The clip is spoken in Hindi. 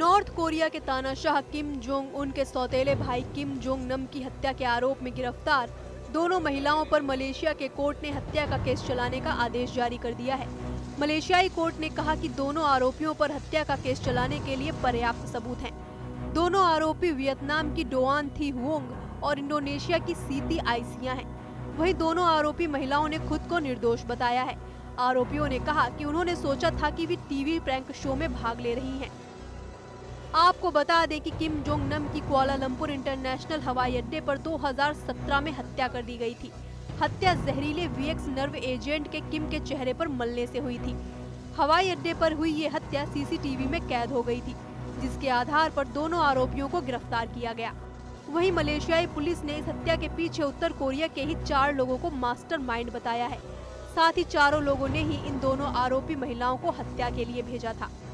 नॉर्थ कोरिया के तानाशाह किम जोंग उन के सौतेले भाई किम जोंग नम की हत्या के आरोप में गिरफ्तार दोनों महिलाओं पर मलेशिया के कोर्ट ने हत्या का केस चलाने का आदेश जारी कर दिया है। मलेशियाई कोर्ट ने कहा कि दोनों आरोपियों पर हत्या का केस चलाने के लिए पर्याप्त सबूत हैं। दोनों आरोपी वियतनाम की डोआन थी हुओंग और इंडोनेशिया की सीती आइसिया हैं। वहीं दोनों आरोपी महिलाओं ने खुद को निर्दोष बताया है। आरोपियों ने कहा कि उन्होंने सोचा था कि वे टीवी प्रैंक शो में भाग ले रही हैं। आपको बता दें कि किम जोंग नम की कुआलालंपुर इंटरनेशनल हवाई अड्डे पर 2017 में हत्या कर दी गई थी। हत्या जहरीले वीएक्स नर्व एजेंट के किम के चेहरे पर मलने से हुई थी। हवाई अड्डे पर हुई ये हत्या सीसीटीवी में कैद हो गई थी, जिसके आधार पर दोनों आरोपियों को गिरफ्तार किया गया। वहीं मलेशियाई पुलिस ने इस हत्या के पीछे उत्तर कोरिया के ही 4 लोगों को मास्टरमाइंड बताया है। साथ ही चारों लोगों ने ही इन दोनों आरोपी महिलाओं को हत्या के लिए भेजा था।